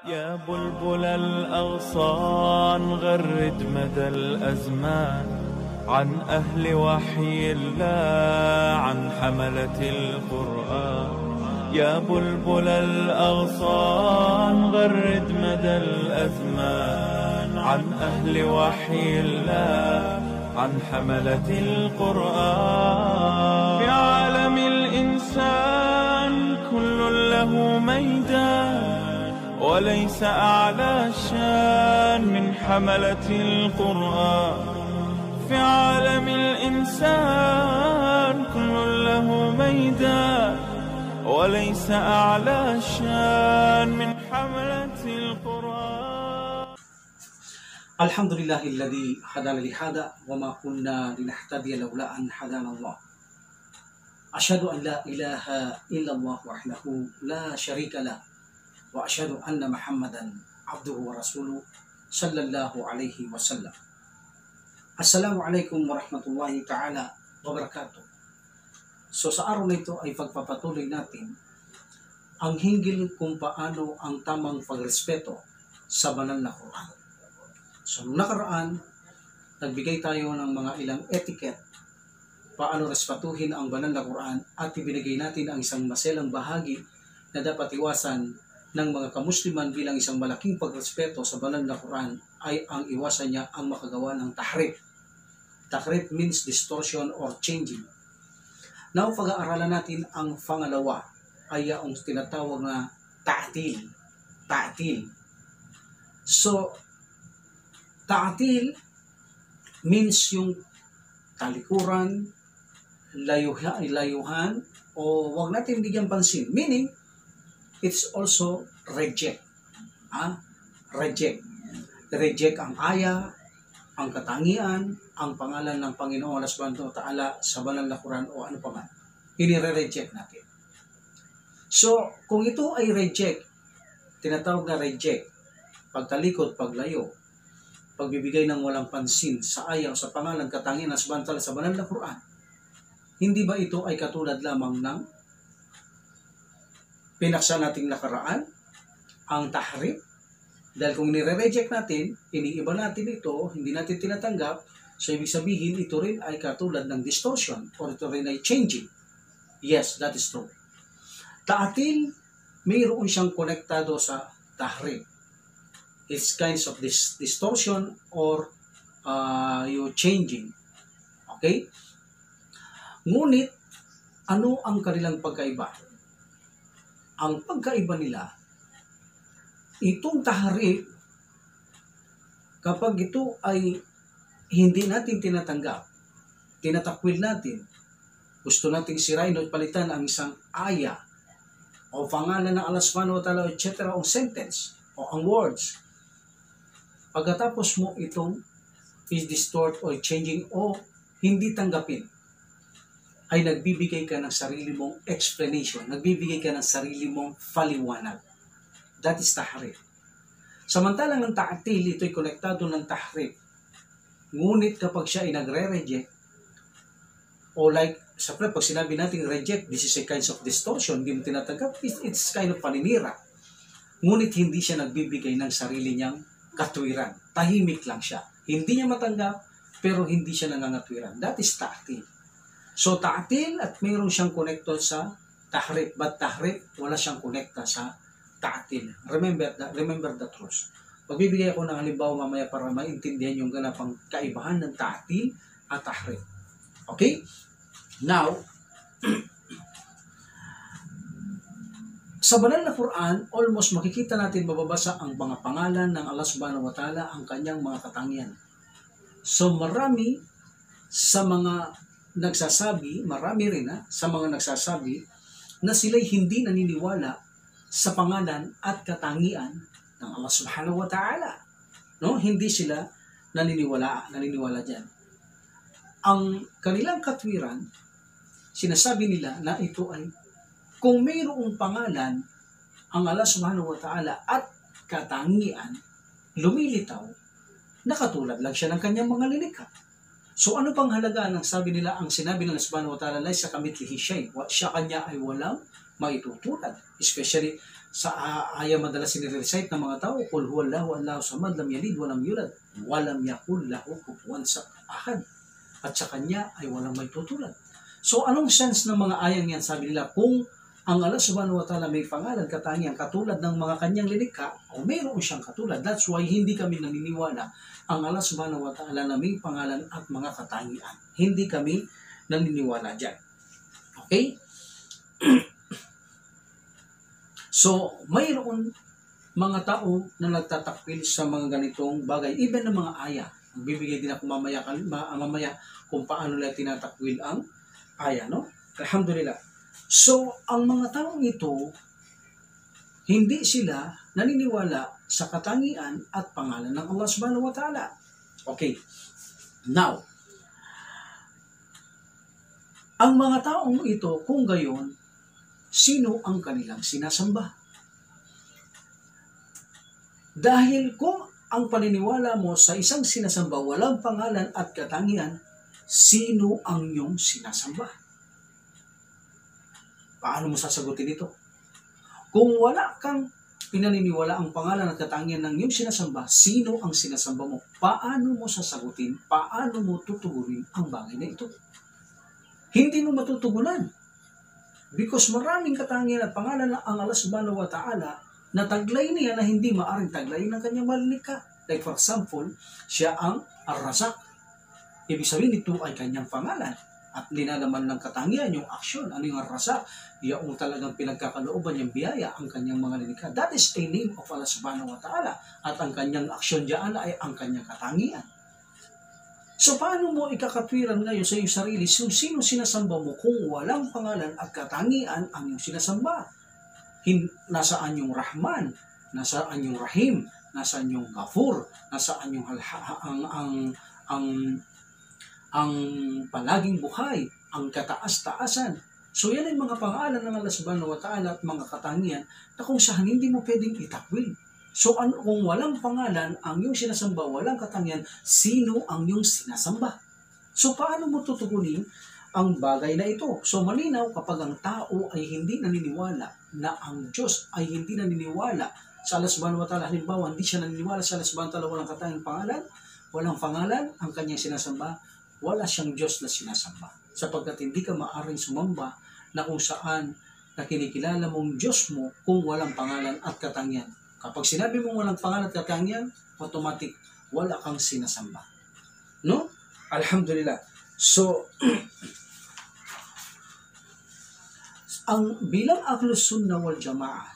يا بلبل الأغصان غرد مدى الأزمان عن أهل وحي الله، عن حملة القرآن. يا بلبل الأغصان غرد مدى الأزمان عن أهل وحي الله، عن حملة القرآن. في عالم الإنسان كل له ميدان، وليس أعلى شان من حملة القرآن. في عالم الإنسان كل له ميدان، وليس أعلى شان من حملة القرآن. الحمد لله الذي هدانا لهذا وما كنا لنهتدي لولا أن هدانا الله. أشهد أن لا إله إلا الله وحده لا شريك له، وأشهد أن محمدا عبده ورسوله صلى الله عليه وسلم. Assalamualaikum warahmatullahi ta'ala wabarakatuh. So sa araw na ito ay pagpapatuloy natin ang hinggil kung paano ang tamang pagrespeto sa banal na Quran. So nung nakaraan, nagbigay tayo ng mga ilang etiquette paano respetuhin ang banal na Quran, at ibinigay natin ang isang maselang bahagi na dapat iwasan ng mga kamusliman bilang isang malaking pagrespeto sa banal na Quran ay ang iwasan niya ang makagawa ng tahrif. Tahrif means distortion or changing. Now, pag-aaralan natin ang pangalawa ay ang tinatawag na ta'til. Ta'til. So, ta'til means yung talikuran, layuhan, o wag natin bigyan pansin. Meaning, it's also reject. Reject. Reject ang aya, ang katangian, ang pangalan ng Panginoon Subhanahu wa Ta'ala sa banal na Quran o ano pa man. Inire-reject natin. So, kung ito ay reject, tinatawag na reject, pagtalikod, paglayo, pagbibigay ng walang pansin sa aya o sa pangalan, katangian ng Subhanahu wa Ta'ala sa banal na Quran, hindi ba ito ay katulad lamang ng pinaksa nating nakaraan, ang tahrif? Dahil kung nire-reject natin, iniiba natin ito, hindi natin tinatanggap, so ibig sabihin ito rin ay katulad ng distortion or ito rin ay changing. Yes, that is true. Ta'til, mayroon siyang konektado sa tahrif. It's kinds of this distortion or you changing. Okay? Ngunit, ano ang kanilang pagkaiba? Ang pagkaiba nila, itong tahrif, kapag ito ay hindi natin tinatanggap, tinatakwil natin, gusto nating sirain o palitan ang isang aya o pangalan ng Allah Subhanahu wa Ta'ala, etc. o sentence o ang words, pagkatapos mo itong is-distort o changing o hindi tanggapin, ay nagbibigay ka ng sarili mong explanation, nagbibigay ka ng sarili mong paliwanag. That is tahrif. Samantalang ng ta'til, ito'y konektado ng tahrif. Ngunit kapag siya ay nagre-reject, o like, pag sinabi natin reject, this is a kind of distortion, hindi mo tinatanggap, it's kind of paninira. Ngunit hindi siya nagbibigay ng sarili niyang katwiran. Tahimik lang siya. Hindi niya matanggap, pero hindi siya nangangatwiran. That is ta'til. So, ta'til at mayroon siyang konekto sa tahrif. But tahrif, wala siyang konekta sa ta'til. Remember the truth. Pagbibigay ako ng halimbawa mamaya para maintindihan yung ganapang kaibahan ng ta'til at tahrif. Okay? Now, sa banal na Quran, almost makikita natin mababasa ang mga pangalan ng Allah Subhanahu wa Ta'ala, ang kanyang mga katangian. So, marami sa mga nagsasabi, marami rin sa mga nagsasabi na sila'y hindi naniniwala sa pangalan at katangian ng Allah Subhanahu wa Ta'ala. No? Hindi sila naniniwala dyan. Ang kanilang katwiran, sinasabi nila na ito ay kung mayroong pangalan ang Allah Subhanahu wa Ta'ala at katangian, lumilitaw, nakatulad lang siya ng kanyang mga lilikha. So ano pang halaga ng sabi nila, ang sinabi ng Subhanahu wa Ta'ala, laysa kamithlihi shay', siya kanya ay walang maitutulad. Especially Sa aya madalas sinire-recite ng mga tao, Qul huwallahu Allahu samad, lam yalid walam yulad, walam yakul lahu kufuwan ahad. At sa kanya ay walang may tutulad. So anong sense ng mga ayang yan? Sabi nila, kung ang Allah subhanahu wa ta'ala may pangalan katangian katulad ng mga kanyang lilikha, o mayroon siyang katulad. That's why hindi kami naniniwala ang Allah subhanahu wa ta'ala na may pangalan at mga katangian. Hindi kami naniniwala dyan. Okay? So, mayroon mga tao na nagtatakwil sa mga ganitong bagay, even ng mga aya. Bibigay din ako mamaya kung paano nila tinatakwil ang aya, no? Alhamdulillah. So, ang mga taong ito, hindi sila naniniwala sa katangian at pangalan ng Allah subhanahu wa ta'ala. Okay. Now, ang mga taong ito, kung gayon, sino ang kanilang sinasamba? Dahil kung ang paniniwala mo sa isang sinasamba walang pangalan at katangian, sino ang iyong sinasamba? Paano mo sasagutin ito? Kung wala kang pinaniniwala ang pangalan at katangian ng iyong sinasamba, sino ang sinasamba mo? Paano mo sasagutin? Paano mo tutugunin ang bagay na ito? Hindi mo matutugunan. Because maraming katangian at pangalan ng ang Allah subhanahu wa ta'ala na taglay niya na hindi maaring taglay ng kanyang malilikha. Like for example, siya ang Ar-Razak. Ibig sabihin ito ay kanyang pangalan. At linalaman ng katangian yung aksyon. Ano yung Ar-Razak? Yung talagang pinagkakalooban niyang biyaya ang kanyang mga lilikha. That is a name of Allah subhanahu wa ta'ala. At ang kanyang aksyon diyan ay ang kanyang katangian. So, paano mo ikakatwiran ngayon sa iyong sarili? So, sino sinasamba mo kung walang pangalan at katangian ang iyong sinasamba? Nasaan yung Rahman? Nasaan yung Rahim? Nasaan yung Ghafur? Nasaan yung ang palaging buhay? Ang kataas-taasan? So, yan ay mga pangalan ng Allah subhanahu wa ta'ala at mga katangian na kung saan hindi mo pwedeng itakwil. So, kung walang pangalan, ang iyong sinasamba, walang katangian, sino ang iyong sinasamba? So, paano mo tutugunin ang bagay na ito? So, malinaw kapag ang tao ay hindi naniniwala na ang Diyos ay hindi naniniwala sa Allah subhanahu wa ta'ala. Halimbawa, hindi siya naniniwala sa Allah subhanahu wa ta'ala, walang katangiang pangalan, walang pangalan, ang kanyang sinasamba, wala siyang Diyos na sinasamba. Sapagkat hindi ka maaaring sumamba na kung saan na kinikilala mong Diyos mo kung walang pangalan at katangian. Kapag sinabi mong walang pangalan at katangian, automatic, wala kang sinasamba. No? Alhamdulillah. So, bilang Ahlus Sunnah wal Jama'ah,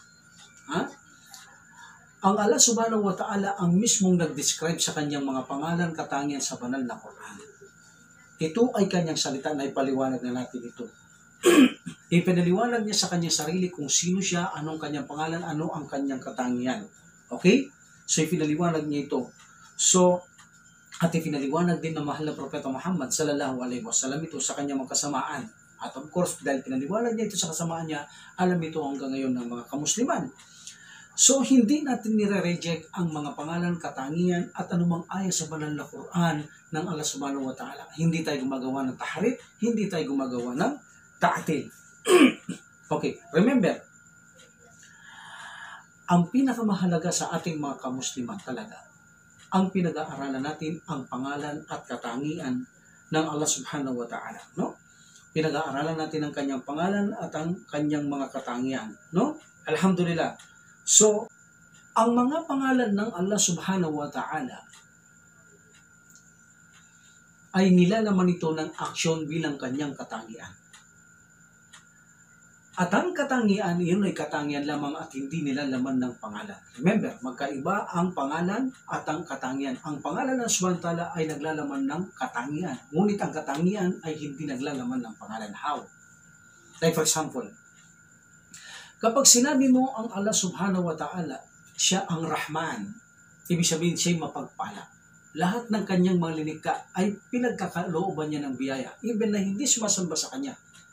ang Allah subhanahu wa ta'ala ang mismong nag-describe sa kanyang mga pangalan, katangian sa banal na Quran. Ito ay kanyang salita na ipaliwanag na natin ito. Ipinaliwanag niya sa kanyang sarili kung sino siya, anong kanyang pangalan, ano ang kanyang katangian. Okay? So, ipinaliwanag niya ito. So, at ipinaliwanag din ng mahal na Propeta Muhammad sallallahu alaihi wasallam ito sa kanyang mga kasamaan. At of course, dahil pinaliwanag niya ito sa kasamaan niya, alam ito hanggang ngayon ng mga kamusliman. So, hindi natin nire-reject ang mga pangalan, katangian, at anumang aya sa banal na Quran ng Allah subhanahu wa ta'ala. Hindi tayo gumagawa ng taharif, hindi tayo gumagawa ng ta'atil. Okay, remember, ang pinakamahalaga sa ating mga kamusliman talaga, ang pinag-aaralan natin ang pangalan at katangian ng Allah subhanahu wa ta'ala. No? Pinag-aaralan natin ang kanyang pangalan at ang kanyang mga katangian. No? Alhamdulillah. So, ang mga pangalan ng Allah subhanahu wa ta'ala ay nilalaman ito ng aksyon bilang kanyang katangian. At ang katangian, yun ay katangian lamang at hindi nilalaman ng pangalan. Remember, magkaiba ang pangalan at ang katangian. Ang pangalan ng subhanahu wa ta'ala ay naglalaman ng katangian. Ngunit ang katangian ay hindi naglalaman ng pangalan. How? Like for example, kapag sinabi mo ang Allah subhanahu wa ta'ala, siya ang Rahman, ibig sabihin siya mapagpala. Lahat ng kanyang mga linikha ay pinagkakalooban niya ng biyaya, even na hindi sumasamba sa kanya.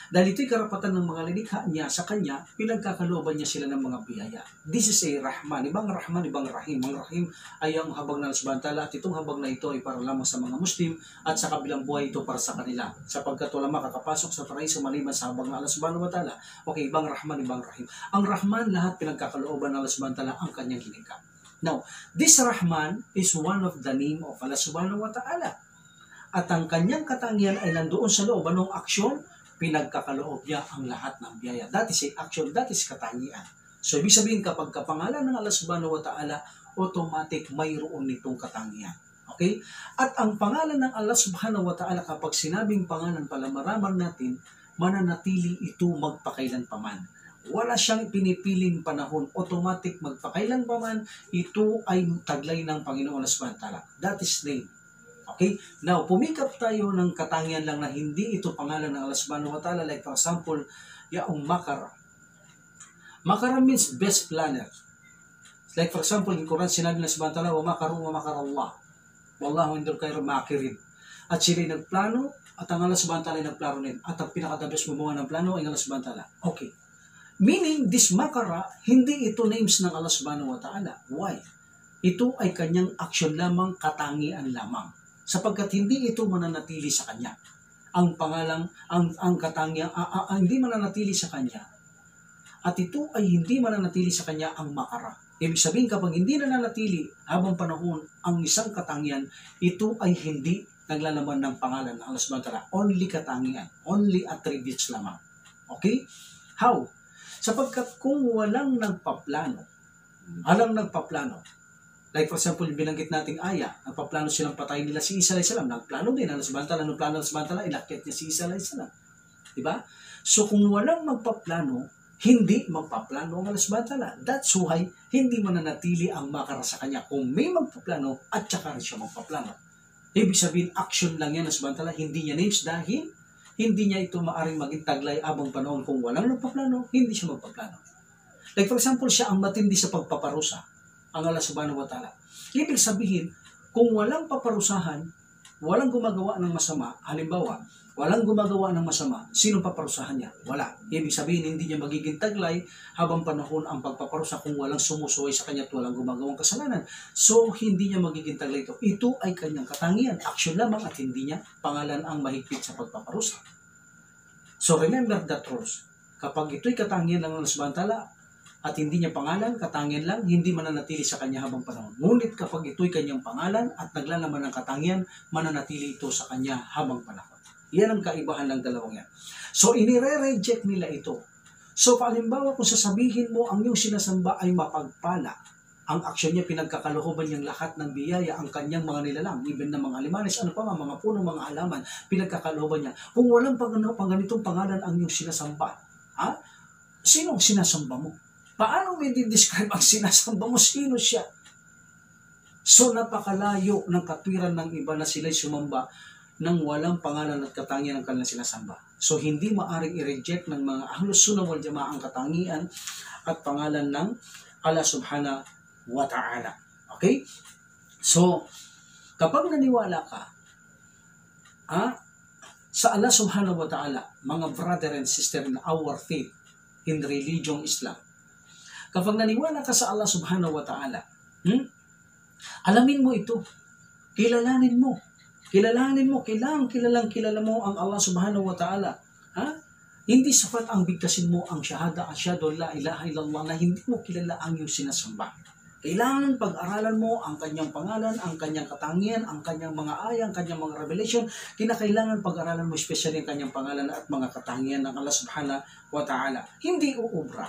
Dahil ito'y karapatan ng mga lilikha niya sa kanya, pinagkakalooban niya sila ng mga biyaya. This is a Rahman, ibang Rahim. Ang Rahim ay ang habag ng Allah subhanahu wa ta'ala, at itong habag na ito ay para lamang sa mga Muslim at sa kabilang buhay ito para sa kanila. Sapagkat wala makakapasok sa paraiso maliban sa habag ng Allah subhanahu wa ta'ala. Okay, ibang Rahman, ibang Rahim. Ang Rahman, lahat pinagkakalooban ng Allah subhanahu wa ta'ala ang kanyang lilikha. Now, this Rahman is one of the name of Allah subhanahu wa ta'ala. At ang kanyang katangian ay nandoon sa loob. Anong aksyon? Pinagkakaloob niya ang lahat ng biyaya. That is a action, that is katangian. So, ibig sabihin kapag kapangalan ng Allah subhanahu wa ta'ala, automatic mayroon nitong katangian. Okay? At ang pangalan ng Allah subhanahu wa ta'ala, kapag sinabing pangalan pala maramar natin, mananatili ito magpakailanpaman. Wala siyang pinipiling panahon. Automatic magpakailanpaman, ito ay taglay ng Panginoon Allah subhanahu wa ta'ala. That is name. Okay? Now, pumikap tayo ng katangian lang na hindi ito pangalan ng Allah subhanahu wa ta'ala. Like for example, yaong Makara. Makara means best planner. Like for example, in Quran, sinabi ng subhanahu wa ta'ala, wa makara Allah. Wallahu indul khairu makirin. At sila'y nagplano, at ang Allah subhanahu wa ta'ala ay nagplano din. At ang pinakadabes gumawa ng plano ay Allah subhanahu wa ta'ala. Okay. Meaning, this Makara, hindi ito names ng Allah subhanahu wa ta'ala. Why? Ito ay kanyang action lamang, katangian lamang. Sapagkat hindi ito mananatili sa kanya. Ang pangalang, ang katangian, hindi mananatili sa kanya. At ito ay hindi mananatili sa kanya ang Makara. Ibig sabihin, kapag hindi nananatili habang panahon ang isang katangian, ito ay hindi naglalaman ng pangalan ng Allah subhanahu wa ta'ala. Only katangian, only attributes lamang. Okay? How? Sapagkat kung walang nagpaplano, like for example, binanggit nating aya, nagpaplano silang patayin nila si Isa alayhis salam, nagplano din, Allah subhanahu wa ta'ala, nung plano ng Allah subhanahu wa ta'ala, inakyat niya si Isa alayhis salam. Diba? So kung walang magpaplano, hindi magpaplano ang Allah subhanahu wa ta'ala. That's why, hindi mananatili ang Makara sa kanya. Kung may magpaplano, at saka rin siya magpaplano. Ibig sabihin, action lang yan ng subhanahu wa ta'ala, hindi niya names dahil hindi niya ito maaring maging taglay abang panahon. Kung walang magpaplano, hindi siya magpaplano. Like for example, siya ang matindi sa pagpaparusa, ang Allah subhanahu wa ta'ala. Ibig sabihin, kung walang paparusahan, walang gumagawa ng masama, halimbawa, walang gumagawa ng masama, sino paparusahan niya? Wala. Ibig sabihin, hindi niya magiging taglay habang panahon ang pagpaparusa kung walang sumusuway sa kanya at walang gumagawang kasalanan. So, hindi niya magiging taglay ito. Ito ay kanyang katangian. Action lamang at hindi niya pangalan ang mahigpit sa pagpaparusa. So, remember that rules. Kapag ito'y katangian ng Allah subhanahu wa ta'ala at hindi niya pangalan, katangian lang, hindi mananatili sa kanya habang panahon. Ngunit kapag ito'y kanyang pangalan at naglalaman ng katangian, mananatili ito sa kanya habang panahon. Yan ang kaibahan ng dalawang yan. So, inire-reject nila ito. So, palimbawa kung sasabihin mo ang iyong sinasamba ay mapagpala, ang aksyon niya, pinagkakalokoban niyang lahat ng biyaya, ang kanyang mga nilalang, even na mga alimanes, ano pa mga puno, mga halaman, pinagkakalokoban niya. Kung walang ganitong pangalan ang iyong sinasamba, sino ang sinasamba mo? Paano mo i-describe ang sinasamba mo? Sino siya? So, napakalayo ng katwiran ng iba na sila'y sumamba nang walang pangalan at katangian ng kanilang sinasamba. So, hindi maaring i-reject ng mga Ahlus Sunnah wal Jamaah ang katangian at pangalan ng Allah subhanahu wa ta'ala. Okay? So, kapag naniwala ka sa Allah subhanahu wa ta'ala, mga brother and sister in our faith, in religion Islam, kapag naniwala ka sa Allah subhanahu wa ta'ala, alamin mo ito, kilalanin mo, kilala mo ang Allah subhanahu wa ta'ala. Hindi sapat ang bigkasin mo ang shahada, asyhadu la ilaha illallah, na hindi mo kilala ang iyong sinasamba. Kailangan pag-aralan mo ang kanyang pangalan, ang kanyang katangian, ang kanyang mga aya, ang kanyang mga revelation. Kinakailangan pag-aralan mo especially ang kanyang pangalan at mga katangian ng Allah subhanahu wa ta'ala. Hindi uubra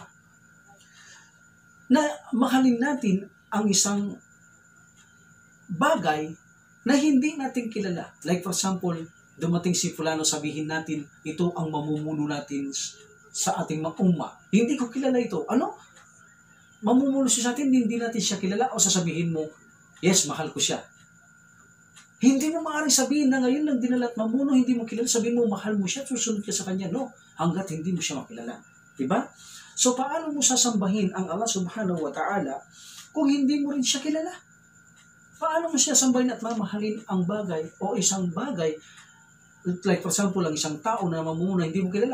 na mahalin natin ang isang bagay na hindi natin kilala. Like for example, dumating si fulano, sabihin natin, ito ang mamumuno natin sa ating umma. Hindi ko kilala ito. Ano? Mamumuno siya sa atin, hindi natin siya kilala, o sasabihin mo, yes, mahal ko siya. Hindi mo maaaring sabihin na ngayon lang dinala at mamuno, hindi mo kilala, sabihin mo, mahal mo siya, susunod ka sa kanya. No, hanggat hindi mo siya makilala. Diba? So, paano mo sasambahin ang Allah subhanahu wa ta'ala kung hindi mo rin siya kilala? Paano mo siya sambahin at mamahalin ang bagay o isang bagay, like for example, ang isang tao na mamumuno, hindi mo kilala?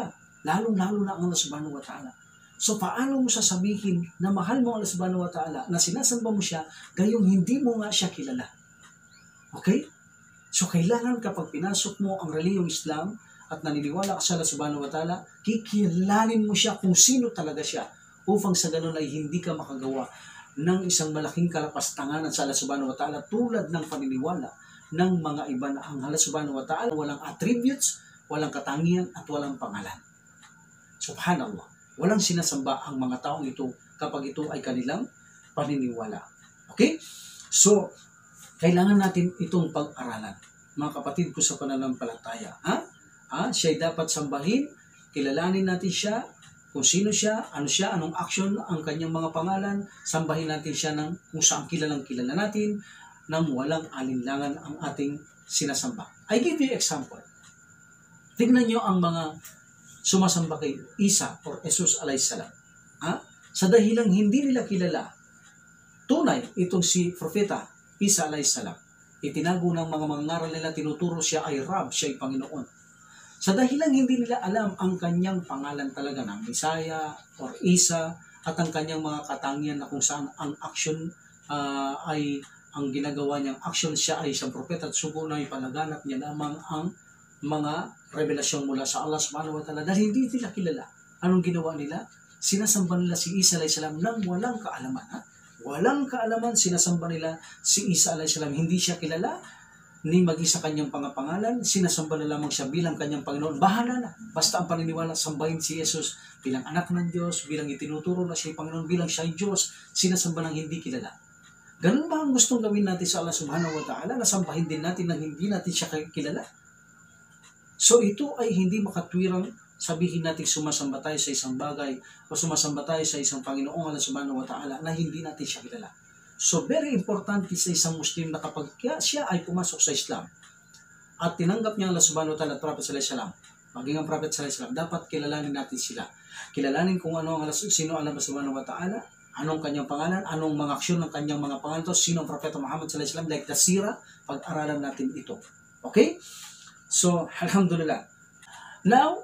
lalong-lalo na ang Allah subhanahu wa ta'ala. So paano mo sasabihin na mahal mo Allah subhanahu wa ta'ala, na sinasamba mo siya, gayong hindi mo nga siya kilala? Okay? So kailangan kapag pinasok mo ang reliyong Islam at naniniwala ka sa Allah subhanahu wa ta'ala, kikilalanin mo siya kung sino talaga siya, upang sa ganun ay hindi ka makagawa ng isang malaking kalapastanganan sa Allah subhanahu wa ta'ala, tulad ng paniniwala ng mga iba na ang Allah subhanahu wa ta'ala walang attributes, walang katangian at walang pangalan. Subhanallah. Walang sinasamba ang mga taong ito kapag ito ay kanilang paniniwala. Okay? So, kailangan natin itong pag-aralan. Mga kapatid ko sa pananampalataya. Siya'y dapat sambahin, kilalanin natin siya, kung sino siya, anong action, ang kanyang mga pangalan, sambahin natin siya ng kung saan kilalang kilala natin, nang walang alinlangan ang ating sinasamba. I give you example. Tignan nyo ang mga sumasamba kay Isa or Jesus alayhisalam. Sa dahilang hindi nila kilala, tunay itong si Propeta Isa alayhisalam. Itinago ng mga mangaral nila, tinuturo siya ay Rab, siya ay Panginoon. Sa dahilang hindi nila alam ang kanyang pangalan talaga ng Misaya or Isa at ang kanyang mga katangian na kung saan ang action ay ang ginagawa niyang action, siya ay isang propeta at sugo na ipalaganap niya lamang ang mga revelasyon mula sa Allah subhanahu wa ta'ala dahil hindi nila kilala. Anong ginawa nila? Sinasamba nila si Isa alayhisalam nang walang kaalaman. Walang kaalaman, sinasamba nila si Isa alayhisalam. Hindi siya kilala ni mag-isa kanyang pangapangalan, sinasamba na lamang siya bilang kanyang Panginoon. Bahala na. Basta ang paniniwala, sambahin si Jesus bilang anak ng Diyos, bilang itinuturo na siya ay Panginoon, bilang siya ay Diyos, sinasamba ng hindi kilala. Ganun ba ang gustong gawin natin sa Allah subhanahu wa ta'ala, na sambahin din natin nang hindi natin siya kilala? So ito ay hindi makatwirang sabihin natin sumasamba tayo sa isang bagay o sumasamba tayo sa isang Panginoong Allah subhanahu wa ta'ala na hindi natin siya kilala. So very importante sa isang Muslim na kapag siya ay pumasok sa Islam at tinanggap niya Allah subhanahu wa ta'ala at Prophet sallallahu alaihi wasallam, maging ang Prophet sallallahu alaihi wasallam, dapat kilalanin natin sila. Kilalanin kung sino Allah subhanahu wa ta'ala, anong kanyang pangalan, anong mga aksyon ng kanyang mga pangalan, sino ang Propeta Muhammad sallallahu alaihi wasallam, like the sira, pag-aralan natin ito. Okay? So, alhamdulillah. Now,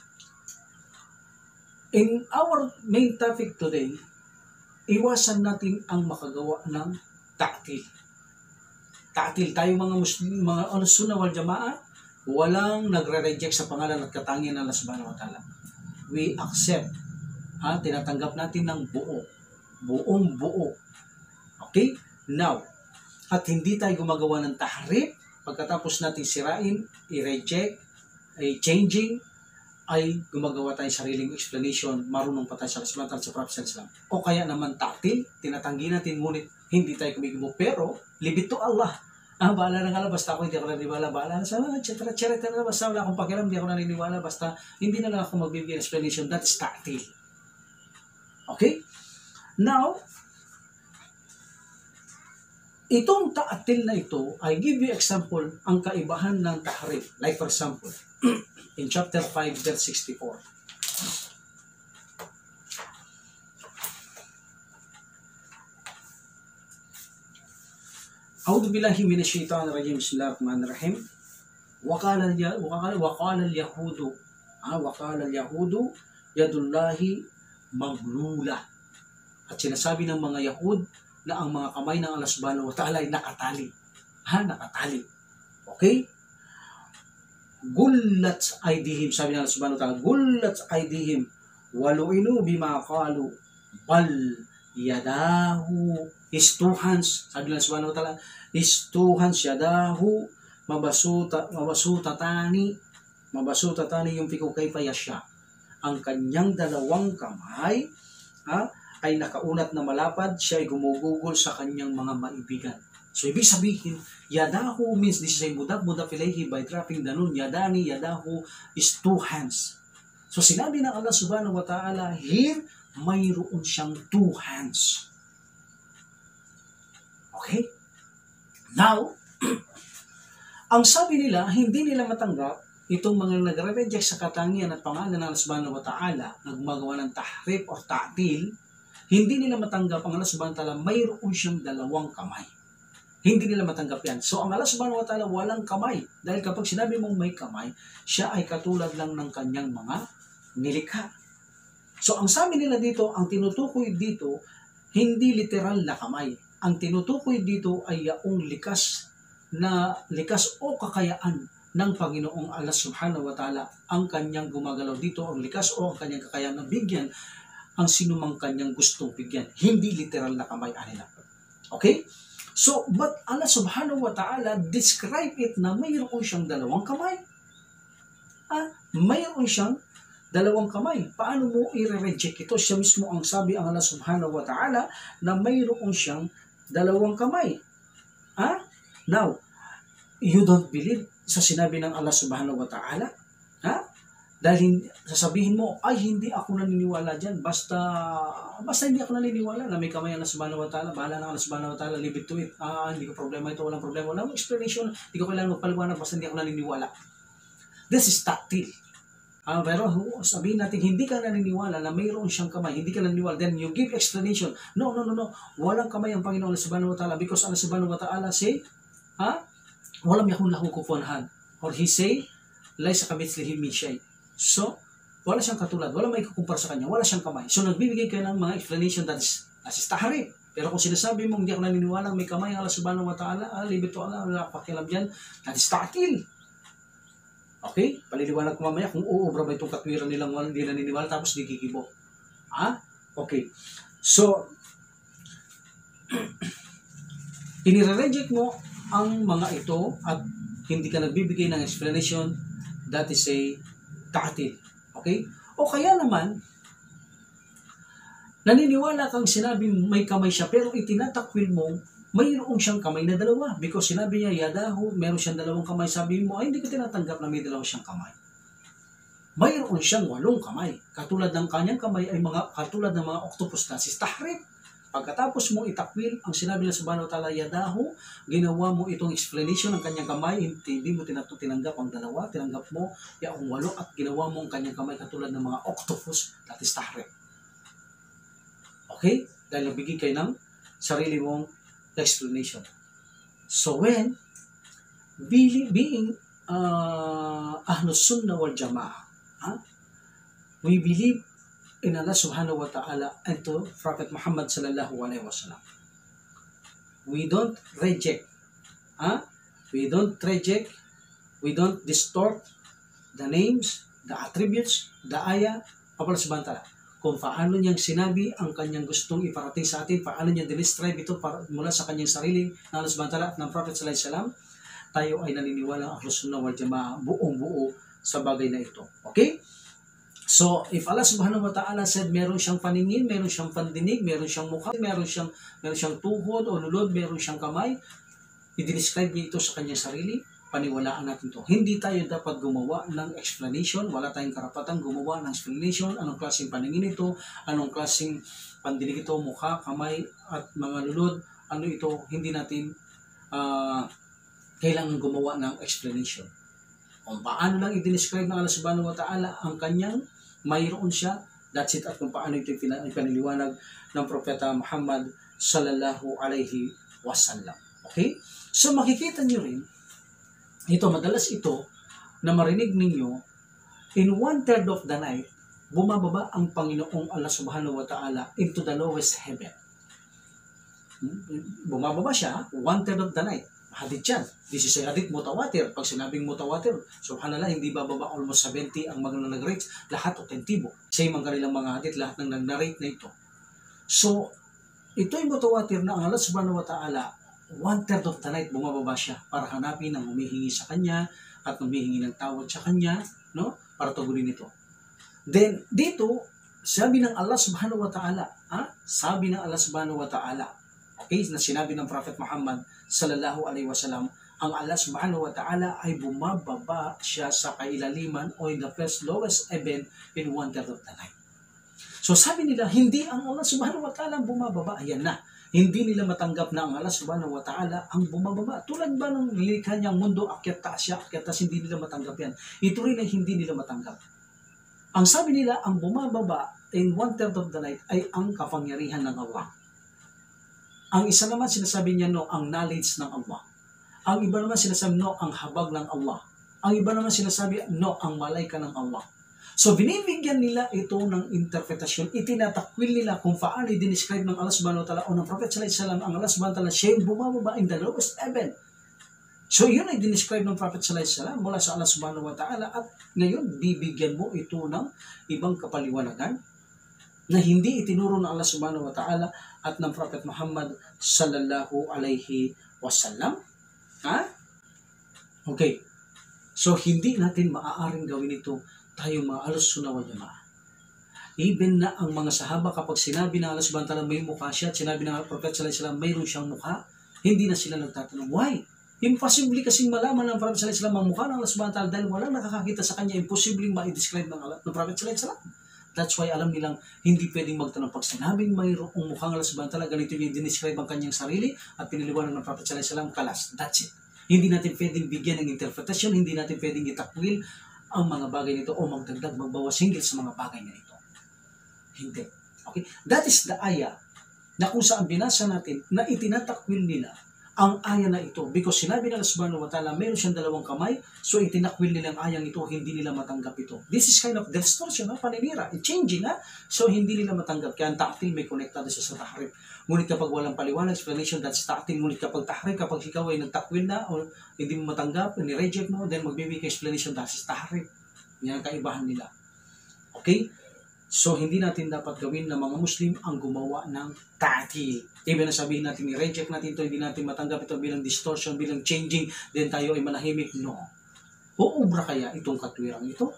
in our main topic today, iwasan natin ang makagawa ng ta'til. Ta'til. Tayo mga Muslim, mga Sunnah wal Jamaa, walang nagre-reject sa pangalan at katangian ng Allah subhanahu wa ta'ala. We accept. Tinatanggap natin ng buong buo. Okay? Now, at hindi tayo gumagawa ng tahrif, pagkatapos natin sirain, i-reject, i-changing, ay gumagawa tayo sariling explanation, marunong pa tayo sa Prophet sallallahu. O kaya naman ta'til, tinatanggi natin, ngunit hindi tayo kumikibo. Pero, libit to Allah. Bahala na nga lang, basta ako hindi ako naniniwala, bahala na sa mga, etc. Basta wala akong pakialam, hindi ako naniniwala, basta hindi na lang ako magbibigay explanation. That is ta'til. Okay? Now, itong ta'til na ito, I give you example, ang kaibahan ng tahrif. Like for example, in chapter 5, verse 64. A'udhu billahi minasyaitanir rajim. Bismillahirrahmanirrahim. Waqala al-yahudu yadullahi maglula. At sinasabi ng mga Yahud na ang mga kamay ng Allah subhanahu wa ta'ala ay nakatali. Nakatali. Okay? Gullat aydihim, sabi ng Allah subhanahu wa ta'ala, gullat aydihim walu'inu bima qalu bal yadahu, his two hands, sabi ng Allah subhanahu wa ta'ala, his two hands yadahu mabasutatani yung piko kay payasya. Ang kanyang dalawang kamay ay nakaunat na malapad, siya ay gumugugol sa kanyang mga maibigan. So, ibig sabihin, yadahu means, this is a mudaf ilayhi by dropping the nun. Yadahu is two hands. So, sinabi ng Allah subhanahu wa ta'ala, here, mayroon siyang two hands. Okay? Now, ang sabi nila, hindi nila matanggap itong mga nagre-reject sa katangian at pangalan ng Allah subhanahu wa ta'ala, na gumagawa ng tahrif o ta'til, hindi nila matanggap ang Allah subhanahu wa ta'ala mayroon siyang dalawang kamay. Hindi nila matanggap yan. So, ang Allah subhanahu wa ta'ala walang kamay. Dahil kapag sinabi mong may kamay, siya ay katulad lang ng kanyang mga nilikha. So ang sabi nila dito, ang tinutukoy dito, hindi literal na kamay. Ang tinutukoy dito ay yaong likas o kakayaan ng Panginoong Allah subhanahu wa ta'ala ang kanyang gumagalaw dito, ang likas o ang kanyang kakayaan na bigyan ang sinumang kanyang gustong bigyan. Hindi literal na kamay anila. Okay? So, but Allah subhanahu wa ta'ala describe it na mayroon siyang dalawang kamay. Mayroon siyang dalawang kamay. Paano mo i-reject ito? Siya mismo ang sabi ang Allah subhanahu wa ta'ala na mayroon siyang dalawang kamay. Now, you don't believe sa sinabi ng Allah subhanahu wa ta'ala? Dahil sasabihin mo, ay hindi ako naniniwala dyan. Basta hindi ako naniniwala na may kamay Allah subhanahu wa ta'ala. Bahala na Allah subhanahu wa ta'ala, leave it to it. Hindi ko problema ito, walang problema. Walang explanation, hindi ko kailangan magpaliwanag basta hindi ako naniniwala. This is tactile. Pero sabihin natin, hindi ka naniniwala na mayroon siyang kamay, hindi ka naniniwala, then you give explanation. No. Walang kamay ang Panginoon Allah subhanahu wa ta'ala because Allah subhanahu wa ta'ala say, walam yakun lahu kufuwan ahad. Or he say, laysa kamithlihi min shay. So, wala siyang katulad, wala may kukumpara sa kanya, wala siyang kamay. So, nagbibigay ka ng mga explanation that is tahrif. Pero kung sinasabi mo, hindi ako naniniwala may kamay Allah subhanahu wa ta'ala, leave it to Allah, wala pakialam dyan, that is ta'til. Okay? Paliliwanag ko mamaya kung uubra ba itong katwiran nilang hindi naniniwala tapos di kikibo. Okay. So, inire-reject mo ang mga ito at hindi ka nagbibigay ng explanation, that is a ta'til. Okay? O kaya naman, naniniwala kang sinabi may kamay siya pero itinatakwil mo mayroong siyang kamay na dalawa because sinabi niya yadahu, meron siyang dalawang kamay. Sabi mo, ay hindi ko tinatanggap na may dalawang siyang kamay. Mayroon siyang 8 kamay. Katulad ng kanyang kamay ay katulad ng mga octopus na si tahrif. Pagkatapos mo itakwil ang sinabi na subhanahu wa ta'ala yadahu, ginawa mo itong explanation ng kanyang kamay, hindi mo tinanggap ang dalawa, tinanggap mo yung 8 at ginawa mo ang kanyang kamay katulad ng mga octopus, that is tahrif. Okay? Dahil nagbigay kayo ng sarili mong explanation. So when being Ahlus Sunnah wal Jama'ah, we believe in Allah subhanahu wa ta'ala and to Prophet Muhammad sallallahu alaihi wasallam. We don't reject. We don't distort the names, the attributes, the ayah of Allah subhanahu wa ta'ala. Kung paano niyang sinabi ang kanyang gustong iparating sa atin, paano niya describe ito mula sa kanyang sarili ng Allah subhanahu wa ta'ala at ng Prophet sallallahu alaihi wasallam, tayo ay naniniwala ang Ahlus Sunnah wal Jama'ah buong-buo sa bagay na ito. Okay? So, if Allah subhanahu wa ta'ala said meron siyang paningin, meron siyang pandinig, meron siyang mukha, meron siyang tuhod o lulod, meron siyang kamay, i-describe niya ito sa kanyang sarili, paniwalaan natin ito. Hindi tayo dapat gumawa ng explanation, wala tayong karapatan gumawa ng explanation, anong klaseng paningin ito, anong klaseng pandinig ito, mukha, kamay, at mga lulod, ano ito, hindi natin kailangan gumawa ng explanation. Kung paano lang i-describe ng Allah subhanahu wa ta'ala ang kanyang mayroon siya, that's it. At kung paano ito pinaliwanag ng Propeta Muhammad sallallahu alaihi wasallam. Okay? So makikita nyo rin, madalas ito na marinig ninyo, in 1/3 of the night, bumababa ang Panginoong Allah subhanahu wa ta'ala into the lowest heaven. Bumababa siya, 1/3 of the night. Hadith yan. This is a hadith mutawatir. Pag sinabing mutawatir, subhanallah, hindi bababa almost 70 ang mga nag-rate, lahat otentibo. Same ang kanilang mga hadith, lahat ng nag-narrate na ito. So, ito'y mutawatir na ang Allah subhanahu wa ta'ala, 1/3 of the night bumababa siya para hanapin ang humihingi sa kanya at humihingi ng tawad sa kanya, no? Para tugunin ito. Then, dito, sabi ng Allah subhanahu wa ta'ala, sabi ng Allah subhanahu wa ta'ala, okay, na sinabi ng Prophet Muhammad sallallahu alaihi wasallam, ang Allah subhanahu wa ta'ala ay bumababa siya sa kailaliman o in the first lowest heaven in 1/3 of the night. So sabi nila, hindi ang Allah subhanahu wa ta'ala ang bumababa. Ayan na. Hindi nila matanggap na ang Allah subhanahu wa ta'ala ang bumababa. Tulad ba ng nilikha niyang mundo, akyat taas siya, akyat taas, hindi nila matanggap yan. Ito rin ay hindi nila matanggap. Ang sabi nila, ang bumababa in 1/3 of the night ay ang kapangyarihan ng Allah. Ang isa naman sinasabi niya, no, ang knowledge ng Allah. Ang iba naman sinasabi, no, ang habag ng Allah. Ang iba naman sinasabi, no, ang malaika ng Allah. So, binibigyan nila ito ng interpretasyon. Itinatakwil nila kung paano i-describe ng Allah subhanahu wa ta'ala o ng Prophet sallallahu alaihi wasallam ang Allah subhanahu wa ta'ala siya yung bumababa in the lowest heaven. So, yun ay dinescribe ng Prophet sallallahu alaihi wasallam mula sa Allah subhanahu wa ta'ala at ngayon, bibigyan mo ito ng ibang kapaliwanagan na hindi itinuro ng Allah subhanahu wa ta'ala at ng Prophet Muhammad sallallahu alaihi wasallam. Ha? Okay. So, hindi natin maaaring gawin ito tayong mga Ahlus-Sunnah wal Jama'ah. Even na ang mga sahaba kapag sinabi ng Allah subhanahu wa ta'ala may mukha siya at sinabi ng Prophet sallallahu alaihi wasallam mayroon siyang mukha, hindi na sila nagtatanong. Why? Imposible kasing malaman ng Prophet sallallahu alaihi wasallam ang mukha ng Allah subhanahu wa ta'ala dahil walang nakakakita sa kanya. Imposible ma-describe ng Prophet sallallahu alaihi wasallam. That's why alam nilang hindi pwedeng magtanong. Pag sinabing mayroong mukha ng Allah subhanahu wa ta'ala, ganito yung dinescribe ang kanyang sarili at piniliwanag ng Prophet sallallahu alaihi wasallam, kalas. That's it. Hindi natin pwedeng bigyan ng interpretasyon, hindi natin pwedeng itakwil ang mga bagay nito o magdagdag, magbawas hinggil sa mga bagay na ito. Hindi. Okay? That is the ayah na kung saan binasa natin na itinatakwil nila ang ayah na ito because sinabi ng Allah subhanahu wa ta'ala meron siyang dalawang kamay, so itinakwil nila ang ayah ito, hindi nila matanggap ito. This is kind of distortion, paninira, changing, so hindi nila matanggap. Kaya ang ta'til may konektado siya sa tahrif. Ngunit kapag walang paliwanag, explanation, that's ta'til. Ngunit kapag tahrif, kapag ikaw ay nagtakwil na o hindi mo matanggap, ni-reject mo, then magbibigay explanation, that's tahrif. Yan ang kaibahan nila. Okay? So, hindi natin dapat gawin na mga Muslim ang gumawa ng ta'til. Even na sabihin natin, i-reject natin ito, hindi natin matanggap ito bilang distortion, bilang changing, then tayo ay manahimik. No. Uubra kaya itong katwirang ito?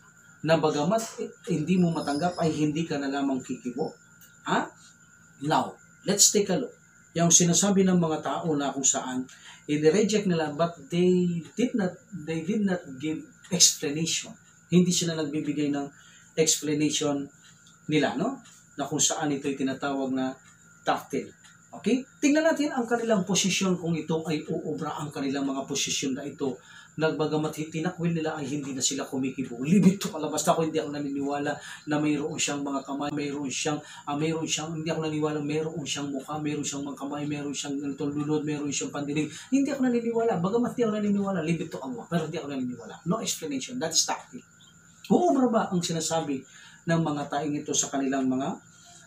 Na bagamat hindi mo matanggap ay hindi ka na lamang kikibo. Ha? Now, let's take a look. Yung sinasabi ng mga tao na kung saan, i-reject nila but they did not give explanation. Hindi sila nagbibigay ng explanation nila, no? Na kung saan ito ay tinatawag na ta'til. Okay? Tingnan natin ang kanilang posisyon kung ito ay uubra ang kanilang mga posisyon na ito. Nagbagamat tinakwil nila ay hindi na sila kumikibo. Limit to pala. Basta ako hindi ako naniniwala na mayroon siyang mga kamay, mayroon siyang, hindi ako naniniwala mayroon siyang mukha, mayroon siyang mga kamay, mayroon siyang ganitong lunod, mayroon siyang pandinig. Hindi ako naniniwala. Bagamat hindi ako naniniwala, limit to Allah. Pero hindi ako naniniwala. No explanation. That is ta'til. Uubra ba ang sinasabi ng mga taing ito sa kanilang mga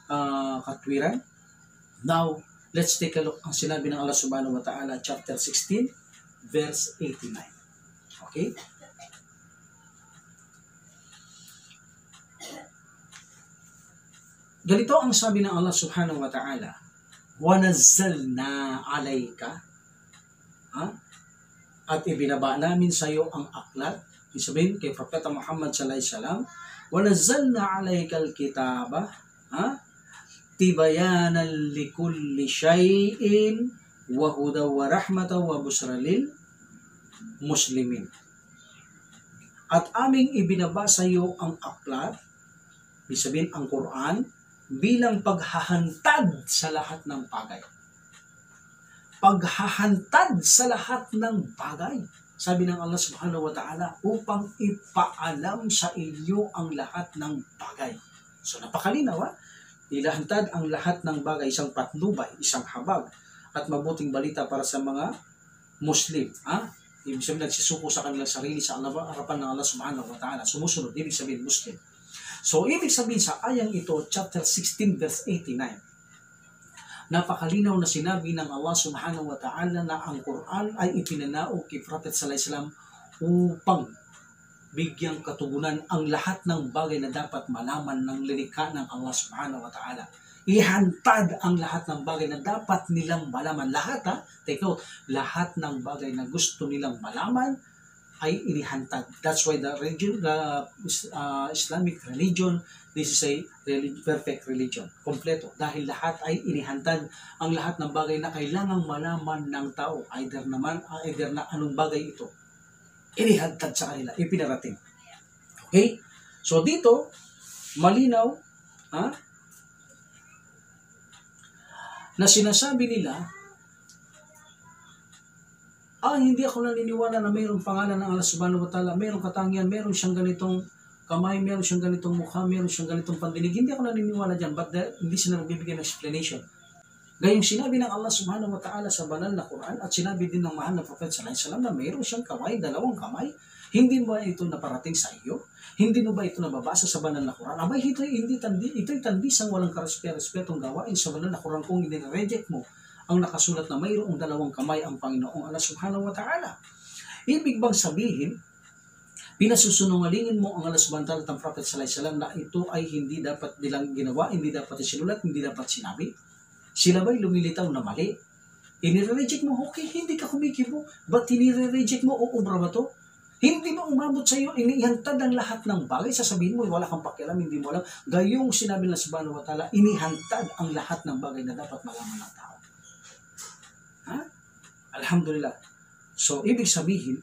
katwiran? Now, let's take a look ang sinabi ng Allah subhanahu wa ta'ala, chapter 16, verse 89. Okay? Ganito ang sabi ng Allah subhanahu wa ta'ala, وَنَزَّلْنَا عَلَيْكَ, at ibinaba namin sa iyo ang aklat, isabihin kay Propeta Muhammad sallallahu alaihi wasallam, وَنَزَّلْنَا عَلَيْكَ الْكِتَابَ تِبَيَانًا لِكُلِّ شَيْءٍ وَهُدًى وَرَحْمَةً وَبُشْرًا لِلْمُسْلِمِينَ. At aming ibinaba sa iyo ang aklat, isabihin ang Quran, bilang paghahantad sa lahat ng bagay. Paghahantad sa lahat ng bagay. Sabi ng Allah subhanahu wa ta'ala, upang ipaalam sa inyo ang lahat ng bagay. So napakalinaw, ilahantad ang lahat ng bagay, isang patnubay, isang habag, at mabuting balita para sa mga Muslim. Ibig sabihin, nagsisuko sa kanilang sarili sa harapan ng Allah subhanahu wa ta'ala. Sumusunod, ibig sabihin Muslim. So, ibig sabihin sa ayang ito, chapter 16, verse 89, napakalinaw na sinabi ng Allah subhanahu wa ta'ala na ang Quran ay ipinanaog kay Prophet sallallahu alaihi wasallam upang bigyang katugunan ang lahat ng bagay na dapat malaman ng lilikha ng Allah subhanahu wa ta'ala. Ihantad ang lahat ng bagay na dapat nilang malaman. Lahat, take note, lahat ng bagay na gusto nilang malaman ay inihantad. That's why the Islamic religion, this is a perfect religion. Kompleto. Dahil lahat ay inihantad, ang lahat ng bagay na kailangang malaman ng tao, either na anong bagay ito, inihantad sa kanila, ipinarating. Okay? So dito, malinaw, na sinasabi nila, hindi ako naniniwala na mayroong pangalan ng Allah subhanahu wa ta'ala, mayroong katangian, mayroong siyang ganitong kamay, mayroong siyang ganitong mukha, mayroong siyang ganitong pandinig. Hindi ako naniniwala dyan, but hindi sila nagbibigay ng explanation. Gayong sinabi ng Allah subhanahu wa ta'ala sa banal na Quran at sinabi din ng mahal na Prophet sallallahu alaihi wasallam na mayroong siyang kamay, dalawang kamay, Hindi ba ito naparating sa iyo? Hindi mo ba ito nababasa sa banal na Quran? Abay, ito'y tandisang walang karespeto-respetong gawain sa banal na Quran kung i-reject mo ang nakasulat na mayroong dalawang kamay ang Panginoong Allah subhanahu wa ta'ala. Ibig bang sabihin, pinasusunungalingin mo ang Allah subhanahu wa ta'ala at ang Prophet sallallahu alaihi wasallam na ito ay hindi dapat nilang ginawa, hindi dapat isinulat, hindi dapat sinabi? Sila ba'y lumilitaw na mali? Inire-reject mo, okay, hindi ka kumikibo. Ba't inire-reject mo? O obra ba to? Hindi mo umabot sa iyo, inihantad ang lahat ng bagay. Sasabihin mo, wala kang pakialam, hindi mo alam. Gayong sinabi ng subhanahu wa ta'ala, inihantad ang lahat ng bagay na dapat malaman ng tao. Ha? Alhamdulillah. So, ibig sabihin,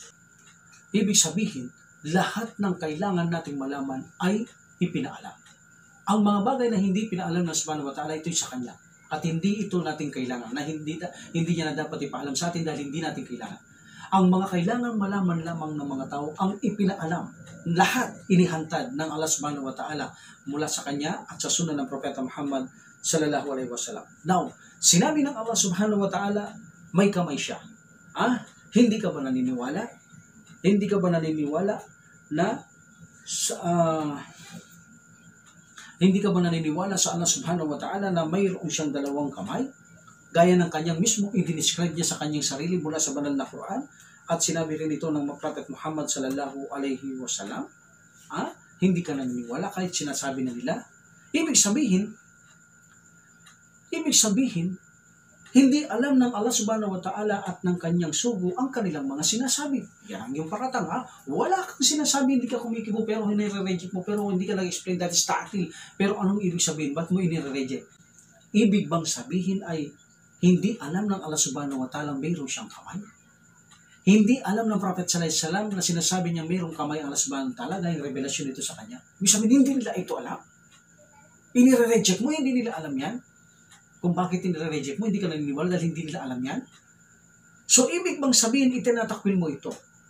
lahat ng kailangan nating malaman ay ipinaalam. Ang mga bagay na hindi pinaalam ng subhanahu wa ta'ala, ito'y sa Kanya. At hindi ito nating kailangan, na hindi niya na dapat ipaalam sa atin dahil hindi natin kailangan. Ang mga kailangan malaman lamang ng mga tao ang ipinaalam. Lahat inihantad ng Allah subhanahu wa ta'ala mula sa Kanya at sa sunan ng Propeta Muhammad sallallahu alaihi wasallam. Now, sinabi ng Allah subhanahu wa ta'ala, may kamay siya. Hindi ka ba naniniwala? Hindi ka ba naniniwala na hindi ka ba naniniwala sa Allah subhanahu wa ta'ala na mayroong siyang dalawang kamay? Gaya ng kanyang mismo, i-describe niya sa kanyang sarili mula sa banal na Quran at sinabi rin ito ng Prophet Muhammad sallallahu alaihi wasallam. Hindi ka naniniwala kahit sinasabi na nila? Ibig sabihin, hindi alam ng Allah subhanahu wa ta'ala at ng kanyang sugo ang kanilang mga sinasabi. Yan ang yung paratang, Wala kang sinasabi, hindi ka kumikibo, pero hinire-reject mo, pero hindi ka nag-explain, that is ta'til. Pero anong ibig sabihin? Ba't mo inire-reject? Ibig bang sabihin ay hindi alam ng Allah subhanahu wa ta'ala mayroon siyang kamay? Hindi alam ng Prophet sallallahu alaihi wasallam na sinasabi niya mayroong kamay ang Allah subhanahu wa ta'ala dahil revelasyon ito sa kanya? Ibig sabihin, hindi nila ito alam? Inire-reject mo, hindi nila alam yan? Kung bakit inire-reject mo, hindi ka naniniwala dahil hindi nila alam yan? So, ibig bang sabihin, itinatakwil mo ito?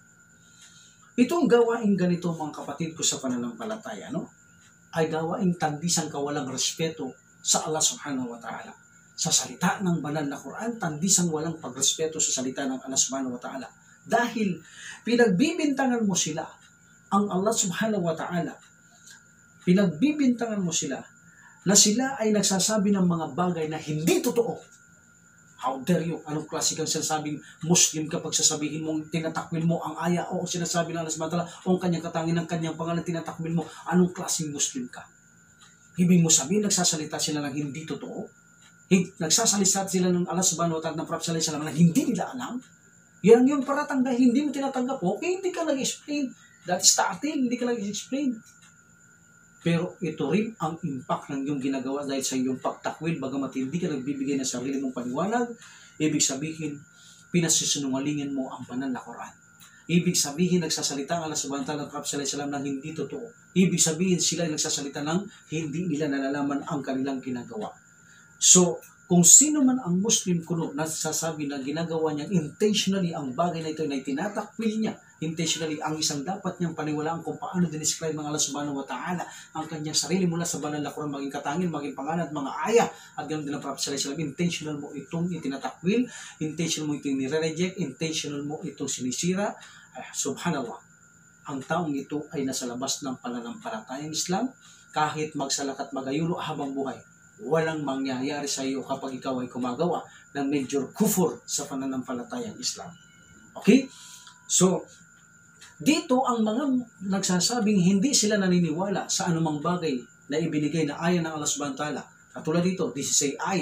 Itong gawain ganito, mga kapatid ko sa pananampalataya, ay gawain tandisang kawalang respeto sa Allah subhanahu wa ta'ala. Sa salita ng banal na Quran, tandisang walang pagrespeto sa salita ng Allah subhanahu wa ta'ala. Dahil pinagbibintangan mo sila, ang Allah subhanahu wa ta'ala, pinagbibintangan mo sila, na sila ay nagsasabi ng mga bagay na hindi totoo. How dare you? Anong klase kang sinasabing Muslim kapag sasabihin mong tinatakwil mo ang aya o sinasabi ng Allah subhanahu wa ta'ala o ang kanyang katangin ng kanyang pangalan tinatakwil mo? Anong klaseng Muslim ka? Ibig mo sabihin, nagsasalita sila ng hindi totoo? Nagsasalita sila ng Allah subhanahu wa ta'ala ng Prophet sallallahu alaihi wasallam na hindi nila alam? Yan yung paratang dahil hindi mo tinatanggap. Okay, hindi ka nag-explain. That is ta'til, hindi ka nag-explain. Pero ito rin ang impact ng iyong ginagawa dahil sa iyong pagtakwil, bagamat hindi ka nagbibigay ng sarili mong paniwanag, ibig sabihin, pinasisinungalingin mo ang banal na Quran. Ibig sabihin, nagsasalita ang Allah subhanahu wa ta'ala ng Prophet sallallahu alaihi wasallam ng hindi totoo. Ibig sabihin, sila ay nagsasalita ng hindi nila nalalaman ang kanilang ginagawa. So, kung sino man ang Muslim kuno na sasabi na ginagawa niya intentionally ang bagay na ito na tinatakwil niya, intentionally ang isang dapat niyang paniwalaan kung paano dinescribe ng Allah subhanahu wa ta'ala ang kanyang sarili mula sa banal na Quran, maging katangin, maging pangalan at mga aya, at ganoon din ang Prophet sallallahu alaihi wasallam. Intentional mo itong itinatakwil, intentional mo itong nire-reject, intentional mo itong sinisira. Subhanallah, ang taong ito ay nasa labas ng pananampalatayang Islam. Kahit magsalak at magayulo habang buhay, walang mangyayari sa iyo kapag ikaw ay kumagawa ng major kufur sa pananampalatayang Islam. Okay? So, dito ang mga nagsasabing hindi sila naniniwala sa anumang bagay na ibinigay na aya ng Allah subhanahu wa ta'ala. Katulad dito, this is a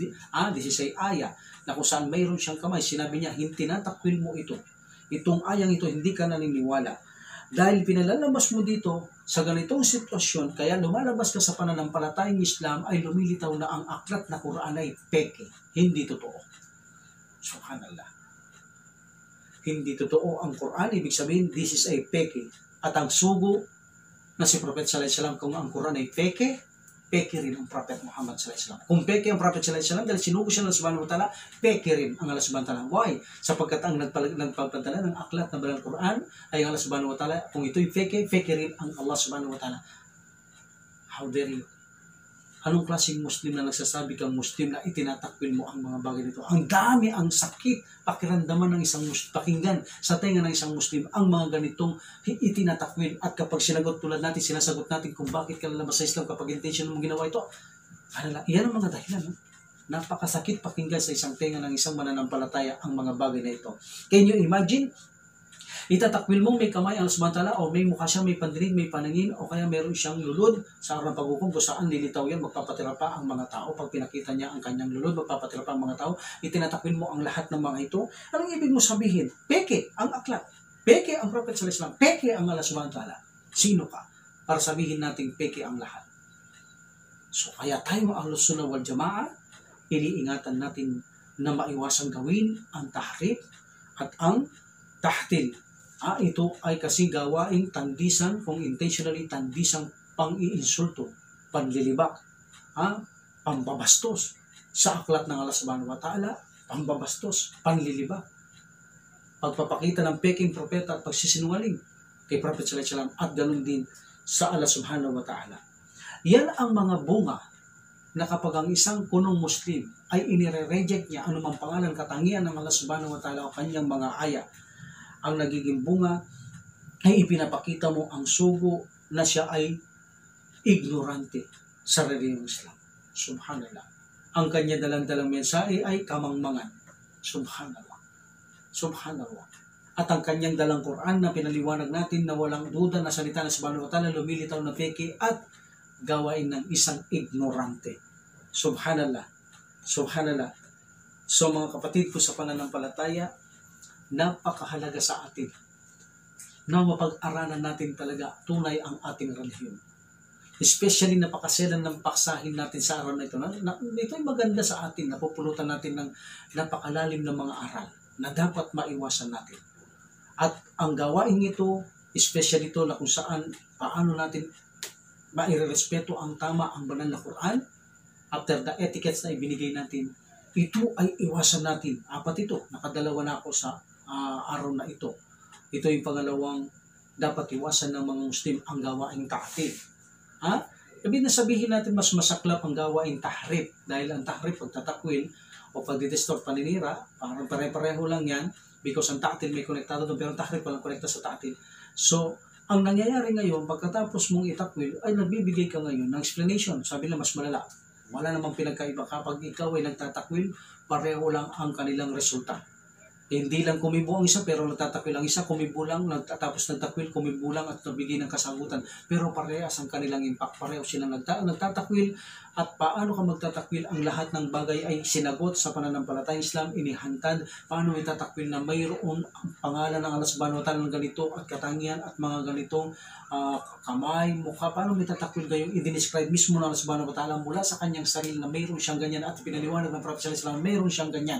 aya na kung saan mayroon siyang kamay. Sinabi niya, tinatakwil mo ito. Itong ayang ito, hindi ka naniniwala. Dahil pinalalabas mo dito sa ganitong sitwasyon, kaya lumalabas ka sa pananampalatayang Islam, ay lumilitaw na ang aklat na Quran ay peke. Hindi totoo. Subhanallah. Hindi totoo ang Quran. Ibig sabihin, this is a peke. At ang sugo na si Prophet sallallahu alaihi wasallam, kung ang Quran ay peke, peke rin ang Prophet Muhammad sallallahu alaihi wasallam. Kung peke ang Prophet sallallahu alaihi wasallam, dahil sinugo siya ng Allah subhanahu wa ta'ala, peke rin ang Allah subhanahu wa ta'ala. Why? Sapagkat ang nagpapadala ng aklat na banal Quran ay Allah subhanahu wa ta'ala. Kung ito'y peke, peke rin ang Allah subhanahu wa ta'ala. How dare you? Anong klaseng Muslim na nagsasabi kang Muslim na itinatakwil mo ang mga bagay nito? Ang dami, ang sakit, pakiramdaman ng isang Muslim, pakinggan sa tenga ng isang Muslim ang mga ganitong itinatakwil. At kapag sinagot tulad natin, sinasagot natin kung bakit ka lalabas sa Islam kapag intention mong ginawa ito. Yan ang mga dahilan. No? Napakasakit pakinggan sa isang tenga ng isang mananampalataya ang mga bagay na ito. Can you imagine? Itatakwil mong may kamay ang subhanahu o may mukha siya, may pandinig, may paningin, o kaya meron siyang lulod sa araw ng paghukom kung saan lilitaw yan, magpapatira pa ang mga tao. Pag pinakita niya ang kanyang lulod, magpapatira pa ang mga tao. Itinatakwil mo ang lahat ng mga ito. Anong ibig mo sabihin? Peke ang aklat. Peke ang Prophet sallallahu alaihi wasallam. Peke ang Allah subhanahu wa ta'ala. Sino ka? Para sabihin natin peke ang lahat. So kaya tayo Ahlus Sunnah wal Jamaa, iniingatan natin na maiwasang gawin ang tahrif at ang tahtil. Ito ay kasi gawaing tandisan, kung intentionally tandisang pang-iinsulto, panlilibak, pambabastos sa aklat ng Allah subhanahu wa ta'ala, pambabastos, panlilibak, pagpapakita ng peking propeta at pagsisinungaling kay Prophet sallallahu alaihi wasallam at ganun din sa Allah subhanahu wa ta'ala. Yan ang mga bunga na kapag ang isang punong Muslim ay inire-reject niya anumang pangalan, katangian ng Allah subhanahu wa ta'ala o kanyang mga aya, ang nagiging bunga ay ipinapakita mo ang sugo na siya ay ignorante sa relihiyong Islam. Subhanallah. Ang kanya dalang-dalang mensahe ay kamangmangan. Subhanallah. Subhanallah. At ang kanyang dalang Quran na pinaliwanag natin na walang duda na salita na subhanahu wa ta'ala, lumilitaw na peke at gawain ng isang ignorante. Subhanallah. Subhanallah. So mga kapatid ko sa pananampalataya, napakahalaga sa atin na mapag-aralan natin talaga tunay ang ating relihiyon. Especially napakaselan ng paksahin natin sa araw na ito. Ito ay maganda sa atin, napupulutan natin ng napakalalim na mga aral na dapat maiwasan natin. At ang gawain ito, especially ito na kung saan paano natin mairerespeto ang tama, ang banal na Quran, after the etiquettes na ibinigay natin, ito ay iwasan natin. Apat ito, nakadalawa na ako sa araw na ito. Ito yung pangalawang dapat iwasan ng mga Muslim, ang gawaing tahrif. Ibig na sabihin natin mas masaklap ang gawaing tahrif dahil ang tahrif, pagtatakwil o pagdidistort, paninira, parang pare-pareho lang yan because ang ta'til may konektado doon pero ang tahrif walang konekta sa ta'til. So, ang nangyayari ngayon, pagkatapos mong itakwil, ay nagbibigay ka ngayon ng explanation. Sabi na mas malala. Wala namang pinagkaiba. Kapag ikaw ay nagtatakwil, pareho lang ang kanilang resulta. Hindi lang kumibo ang isa pero nagtatakwil ang isa, kumibo lang, tapos nagtakwil, kumibo lang at nabigay ng kasagutan. Pero parehas ang kanilang impact, pareho silang nagtatakwil. At paano ka magtatakwil? Ang lahat ng bagay ay sinagot sa pananampalatayang Islam, inihantad. Paano may tatakwil na mayroon ang pangalan ng Allah subhanahu wa ta'ala ng ganito at katangian at mga ganitong kamay, mukha. Paano may tatakwil gayong i-describe mismo ng Allah subhanahu wa ta'ala mula sa kanyang sarili na mayroon siyang ganyan at pinaliwanag ng Prophet sallallahu alaihi wasallam mayroon siyang ganyan.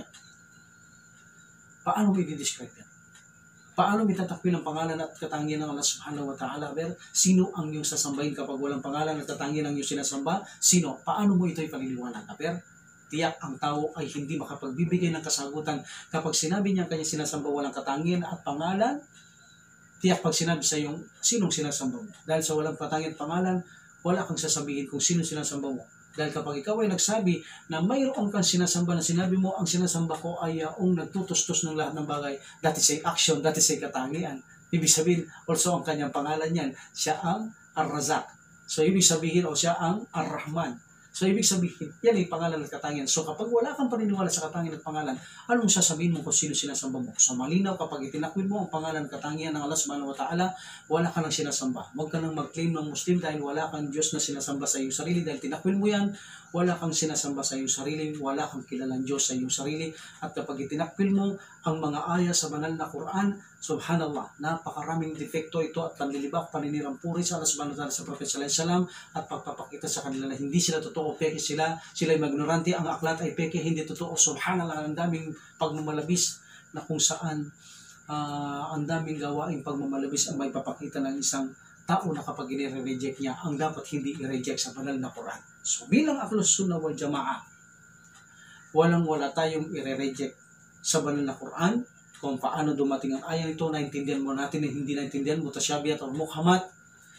Paano mo i-describe yan? Paano mo itatakwil ang pangalan at katangian ng Allah subhanahu wa ta'ala? Sino ang iyong sasambahin kapag walang pangalan at katangian ng iyong sinasamba? Sino? Paano mo ito'y paliliwanag? Tiyak ang tao ay hindi makapagbibigay ng kasagutan kapag sinabi niya ang kanyang sinasamba walang katangian at pangalan. Tiyak pag sinabi sa iyong sinong sinasamba mo. Dahil sa walang katangian at pangalan, wala kang sasabihin kung sino sinasamba mo. Dahil kapag ikaw ay nagsabi na mayroon kang sinasamba na sinabi mo, ang sinasamba ko ay ang nagtutustos ng lahat ng bagay, that is a action, that is a katangian. Ibig sabihin, also ang kanyang pangalan yan, siya ang Ar-Razak. So ibig sabihin, siya ang Ar-Rahman. So ibig sabihin, yan ay pangalan at katangian. So kapag wala kang paniniwala sa katangian at pangalan, anong sasabihin mo kung sino sinasamba mo? So malinaw kapag itinakwil mo ang pangalan at katangian ng Allah subhanahu wa ta'ala, wala ka nang sinasamba. Huwag ka nang mag-claim ng Muslim dahil wala kang Diyos na sinasamba sa iyong sarili. Dahil tinakwil mo yan, wala kang sinasamba sa iyong sarili, wala kang kilalang Diyos sa iyong sarili. At kapag itinakwil mo ang mga aya sa banal na Quran, subhanallah, napakaraming defekto ito at panlilibak, paninirang puri sa Allah subhanahu wa ta'ala sa Prophet sallallahu alaihi wasallam at pagpapakita sa kanila na hindi sila totoo, peke sila ay magnorante, ang aklat ay peke, hindi totoo. Subhanallah, ang daming pagmamalabis na kung saan ang daming gawaing pagmamalabis ang may papakita ng isang tao na kapag i-reject niya, ang dapat hindi i-reject sa banal na Quran. So bilang Ahlus Sunnah wal Jamaa, walang-wala tayong i-reject sa banal na Quran. Kung paano dumating ang ayang ito, naintindihan mo natin na hindi naintindihan, mutasyabihat o muhammad,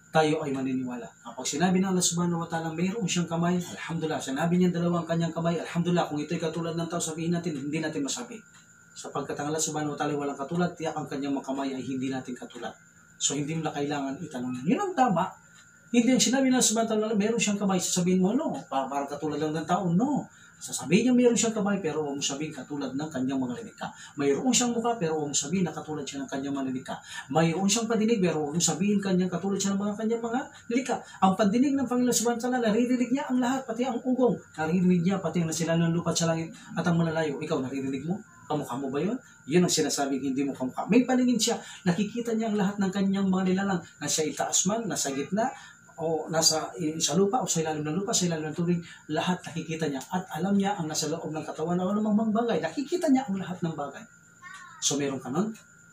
tayo ay maniniwala. Kapag sinabi ng Allah subhanahu wa ta'ala, mayroon siyang kamay, alhamdulillah. Sinabi niya dalawang kanyang kamay, alhamdulillah. Kung ito'y katulad ng tao, sabihin natin, hindi natin masabi. Sapagkat ang Allah subhanahu wa ta'ala walang katulad, tiyak ang kanyang mga kamay ay hindi natin katulad. So hindi mo na kailangan itanong. Yun ang tama. Hindi ang sinabi ng Allah subhanahu wa ta'ala, mayroon siyang kamay, sasabihin mo, no, parang katulad lang ng tao, no. Sasabihin niya mayroon siyang kamay, pero huwag mo sabihin katulad ng kanyang mga linika. Mayroon siyang mukha, pero huwag mo sabihin na katulad siya ng kanyang mga linika. Mayroon siyang pandinig, pero huwag mo sabihin kanyang katulad siya ng kanyang mga linika. Ang pandinig ng Panginoon subhanahu wa ta'ala, naririnig niya ang lahat, pati ang ugong. Naririnig niya pati ang nasilalan ng lupa sa langit at ang malalayo. Ikaw, naririnig mo? Kamukha mo ba yun? Yun ang sinasabing hindi mo kamukha. May paningin siya, nakikita niya ang lahat ng kanyang mga nilalang. Nasa itaas man, nasa gitna, o nasa sa lupa, o sa ilalim ng lupa, sa ilalim ng tubig, lahat nakikita niya. At alam niya ang nasa loob ng katawan na anumang mga bagay. Nakikita niya ang lahat ng bagay. So meron ka nun?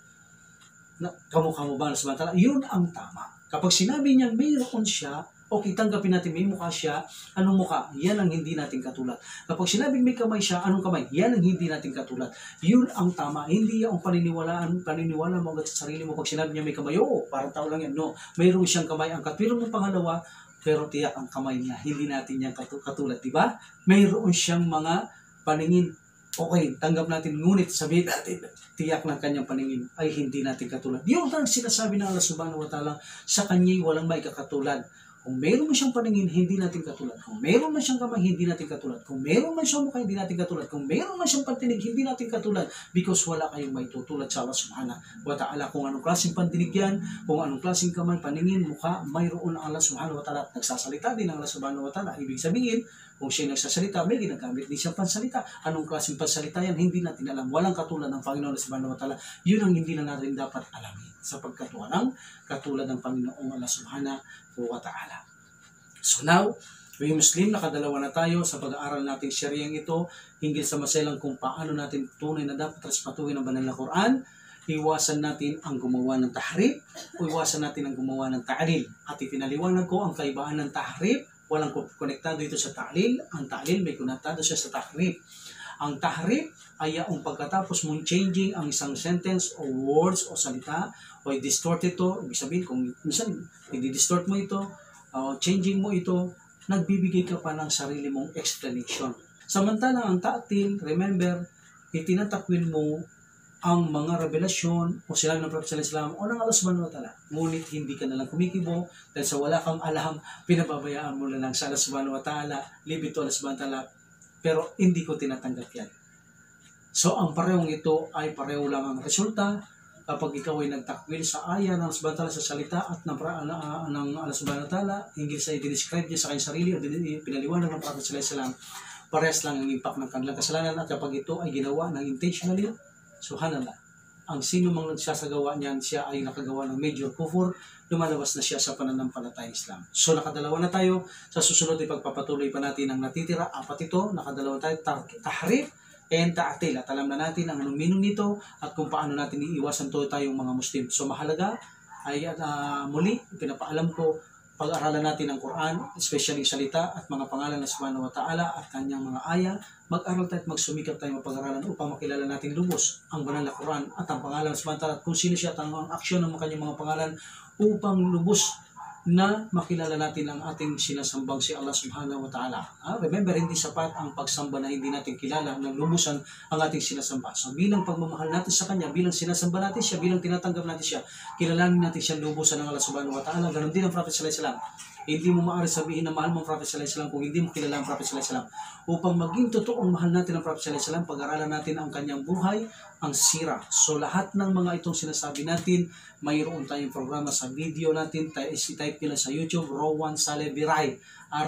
Kamukha mo ba na samantala? Yun ang tama. Kapag sinabi niya mayroon siya, okay, tanggapin natin may mukha siya. Anong mukha? Yan ang hindi natin katulad. Kapag sinabing may kamay siya, anong kamay? Yan ang hindi natin katulad. Yun ang tama. Hindi yung paniniwala mo agad sa sarili mo. Pag sinabi niya may kamay, oo, parang tao lang yan. No, mayroon siyang kamay. Ang katwirang mo pangalawa, pero tiyak ang kamay niya. Hindi natin yan katulad. Diba? Mayroon siyang mga paningin. Okay, tanggap natin. Ngunit sabihin natin, tiyak ng kanyang paningin ay hindi natin katulad. Yun ang sinasabi ng Allah subhanahu wa ta'ala, sa kanya'y walang may kakatulad. Kung meron man siyang paningin, hindi natin katulad. Kung meron man siyang kamay, hindi natin katulad. Kung meron man siyang mukha, hindi natin katulad. Kung meron man siyang pantinig, hindi natin katulad. Because wala kayong may tutulad sa Allah subhanahu wa ta'ala. Kung anong klaseng pantinig yan, kung anong klaseng kamay, paningin, mukha, mayroon ang Allah subhanahu wa ta'ala. Nagsasalita din ang Allah subhanahu wa ta'ala. Ibig sabihin, kung siya nagsasalita, may ginagamit din siyang pansalita. Anong klaseng pansalita yan, hindi natin alam. Walang katulad ng Panginoon subhanahu wa ta'ala. Yun ang hindi na natin dapat alamin. Sapagkat walang katulad ng Panginoong Allah subhanahu wa ta'ala. So now, we Muslim, nakadalawa na tayo sa pag-aaral nating Sharia ito hinggil sa maselang kung paano natin tunay na dapat respatuhin ang banal na Quran. Iwasan natin ang gumawa ng tahrif o iwasan natin ang gumawa ng ta'lil. At ipinaliwanag ko ang kaibaan ng tahrif. Walang konektado ito sa ta'lil. Ang ta'lil may konektado siya sa tahrif. Ang tahrif ay ang pagkatapos mong changing ang isang sentence o words o salita o i-distort ito. Ibig sabihin, kung minsan i-distort mo ito, changing mo ito, nagbibigay ka pa ng sarili mong explanation. Samantalang ang ta'til, remember, itinatakwil mo ang mga revelasyon o sila ng Prophet sallallahu alaihi wasallam o ng Allah subhanahu wa ta'ala. Ngunit hindi ka nalang kumikibo dahil sa wala kang alam, pinababayaan mo na lang sa Allah subhanahu wa ta'ala, leave it to Allah subhanahu wa ta'ala, pero hindi ko tinatanggap yan. So ang parehong ito ay pareho lang ang resulta kapag ikaw ay nagtakwil sa aya ng subhanahu wa ta'ala sa salita at ng Allah subhanahu wa ta'ala, hinggil sa i-describe niya sa kanyang sarili o pinaliwanag ng Prophet sallallahu alaihi wasallam, parehas lang ang impact ng kanilang kasalanan. At kapag ito ay ginawa ng intentionally, subhanallah, ang sino mang nagsasagawa niyan, siya ay nakagawa ng major kufur, lumalabas na siya sa pananampalatayang Islam. So nakadalawa na tayo. Sa susunod ay pagpapatuloy pa natin ang natitira. Apat ito, nakadalawa tayo, tahrif and ta'til. At alam na natin ang anong meaning nito at kung paano natin iiwasan to tayong mga Muslim. So mahalaga ay muli, pinapaalam ko, pag-aralan natin ang Quran, especially salita at mga pangalan ng subhanahu wa ta'ala at kanyang mga aya. Mag-aral tayo at magsumikap tayo mapag-aralan upang makilala natin lubos ang banal na Quran at ang pangalan ng subhanahu wa ta'ala at kung sino siya at ang aksyon ng kanyang mga pangalan upang lubos na makilala natin ang ating sinasambang si Allah subhanahu wa ta'ala. Remember, hindi sapat ang pagsamba na hindi natin kilala ng lubusan ang ating sinasamba. So bilang pagmamahal natin sa Kanya, bilang sinasamba natin siya, bilang tinatanggap natin siya, kilalanin natin siya lubusan ng Allah subhanahu wa ta'ala. Ganon din ang Prophet sallallahu alaihi wasallam. Hindi mo maaari sabihin na mahal mo ang Prophet sallallahu alaihi wasallam kung hindi mo kilala ang Prophet sallallahu alaihi wasallam. Upang maging totoong mahal natin ang Prophet sallallahu alaihi wasallam, pag-aralan natin ang kanyang buhay, ang sira. So lahat ng mga itong sinasabi natin, mayroon tayong programa sa video natin. I-type nyo lang sa YouTube, Rowan Saleh Viray,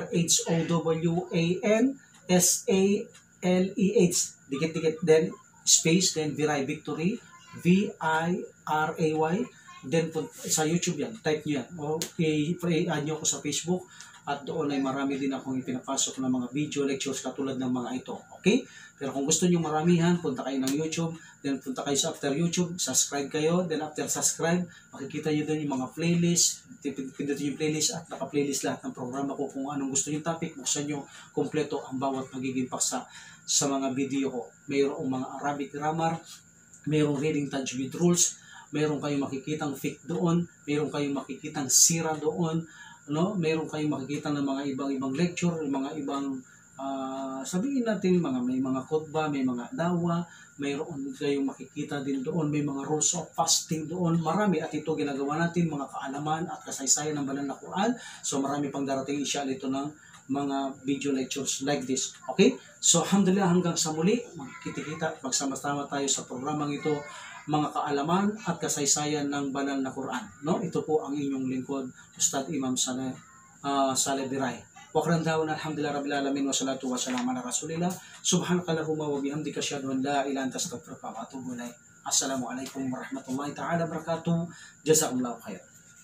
RHOWANSALEH, dikit-dikit, then space, then Viray, Victory, VIRAY. Then sa YouTube yan, type nyo yan. O i-add nyo ako sa Facebook at doon ay marami din akong ipinapasok ng mga video lectures katulad ng mga ito. Okay? Pero kung gusto nyo maramihan, punta kayo ng YouTube, then punta kayo sa after YouTube, subscribe kayo, then after subscribe, makikita nyo doon yung mga playlist, pindutin yung playlist at naka-playlist lahat ng programa ko kung anong gusto nyo topic, buksan nyo kompleto ang bawat magiging paksa sa mga video ko. Mayroong mga Arabic grammar, mayroong reading tajwid rules, mayroon kayong makikitang fake doon, mayroon kayong makikitang sira doon, no? Mayroon kayong makikita ng mga ibang lecture, mga ibang sabihin natin may mga khutbah, may mga dawa, mayroon kayong makikita din doon, may mga rules of fasting doon, marami, at ito ginagawa natin, mga kaalaman at kasaysayan ng banal na Quran. So marami pang darating insya ito ng mga video lectures like this. Okay? So alhamdulillah, hanggang sa muli, magkita-kita, magsama-sama tayo sa programang ito, mga kaalaman at kasaysayan ng banal na Quran. No? Ito po ang inyong lingkod, Ustad Imam Saleh Biray. Wakran dawan, alhamdulillah rabbil alamin, wa salatu wa salam ala rasulillah, subhanakallahumma wa bihamdika, asyhadu an la ilaha illa anta, astaghfiruka wa atubu ilaik. Assalamualaikum warahmatullahi ta'ala wabarakatuh. Jazakumullahu khair.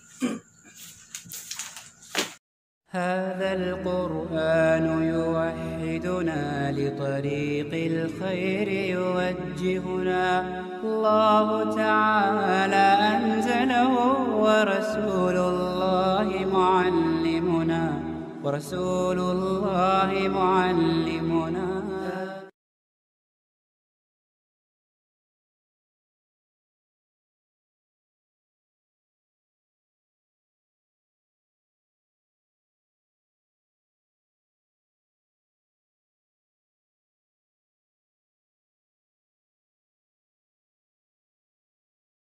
هذا القرآن يوحدنا لطريق الخير يوجهنا الله تعالى أنزله ورسول الله معلمنا